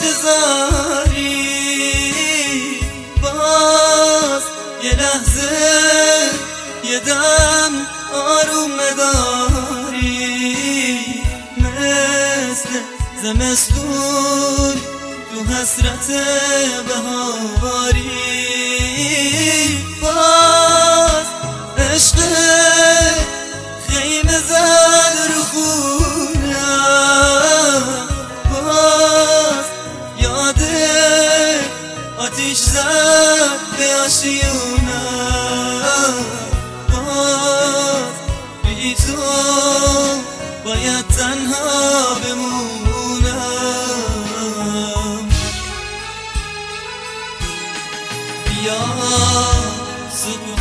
انتظاری باز یه لحظه یه دم آروم داری مثل زمستون تو حسرت بهاری باز عشق خیمه زد رو خونم باز یاد آتیش زد به آشیونم باز بی تو باید تنها بمونم بیا سکوت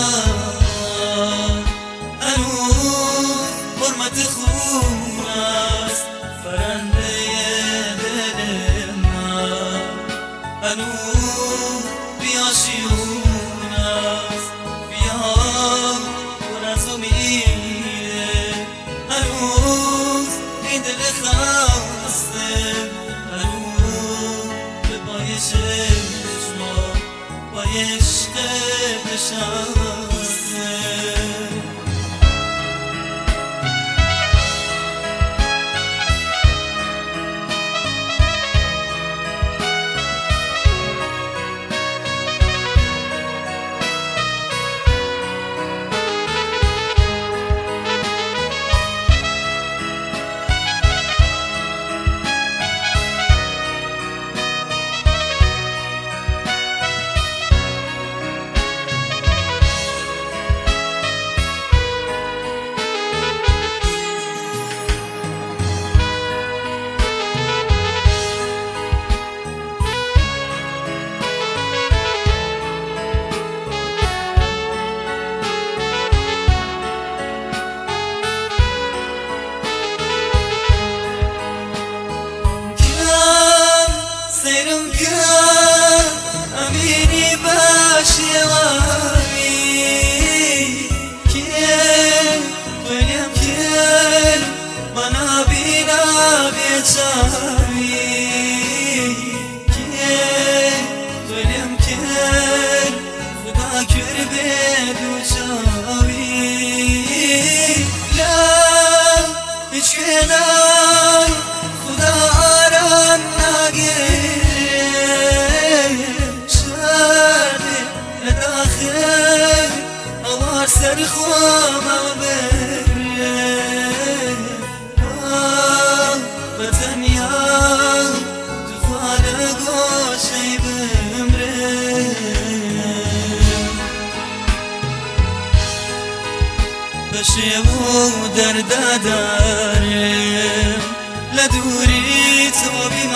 دلم هنوز حرمت خون است فرنده دل من هنوز بیا شیون است بیا پر از امیده هنوز این دل خسته هنوز به پای چشما با عشق نشسته امینی باشی واری کن بلیم کن بنا بینا بیچاری کن بلیم کن خدا کر به دوچاوی لا هیچ کنم خدا آرام نگیر سر خوام بره به تنیا تو فال گوشی بمره بشه و درد دارم لدوری تو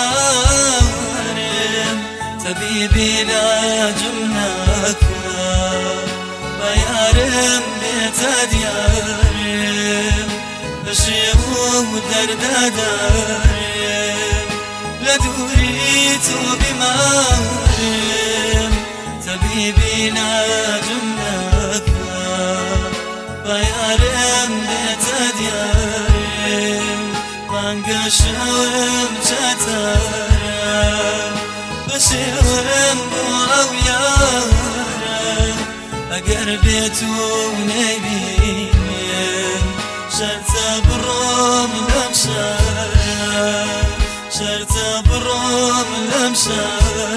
بیمارم طبیبی لاجم نکنم بیارم بیتد یارم بشه و درد دارم لدوری تو بیمارم طبیبی لاجم نکنم بیارم بیتد یارم من گشم چطارم بشم با یارم اگر به تو نبینم شرط برام لمشارم شرط برام لمشارم